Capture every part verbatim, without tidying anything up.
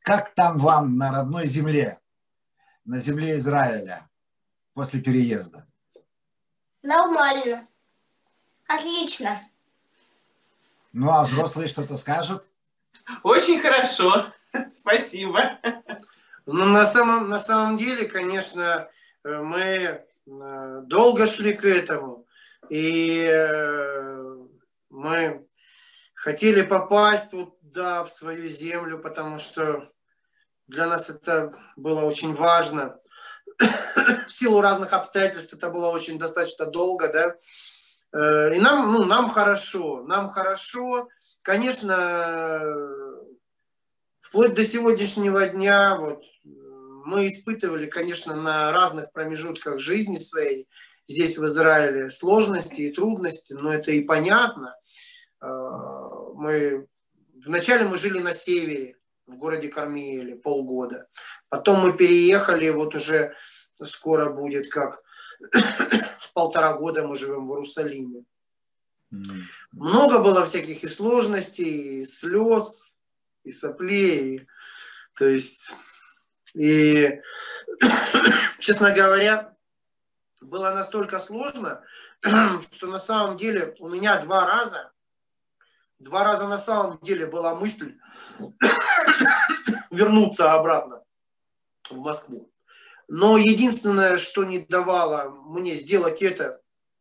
как там вам на родной земле, на земле Израиля после переезда? Нормально. Отлично. Ну, а взрослые что-то скажут? Очень хорошо. Спасибо. Ну, на самом, на самом деле, конечно, мы долго шли к этому. И мы хотели попасть вот, да, в свою землю, потому что для нас это было очень важно. В силу разных обстоятельств это было очень достаточно долго, да. И нам, ну, нам хорошо, нам хорошо. Конечно, вплоть до сегодняшнего дня вот, мы испытывали, конечно, на разных промежутках жизни своей, здесь в Израиле, сложности и трудности, но это и понятно. Мы, вначале мы жили на севере, в городе Кармиэле, полгода. Потом мы переехали, вот уже скоро будет как полтора года мы живем в Иерусалиме. Mm-hmm. Много было всяких и сложностей, и слез, и соплей. И, то есть, и, честно говоря, было настолько сложно, что на самом деле у меня два раза, два раза на самом деле была мысль вернуться обратно в Москву. Но единственное, что не давало мне сделать это,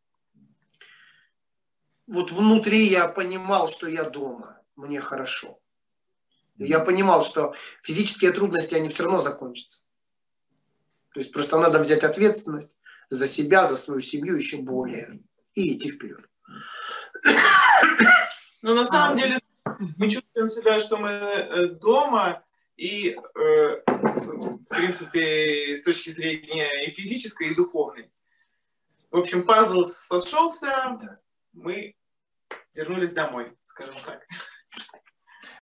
вот внутри я понимал, что я дома, мне хорошо. Я понимал, что физические трудности, они все равно закончатся. То есть просто надо взять ответственность за себя, за свою семью еще более и идти вперед. Ну, на самом деле, мы чувствуем себя, что мы дома, и, э, в принципе, с точки зрения и физической, и духовной. В общем, пазл сошелся, мы вернулись домой, скажем так.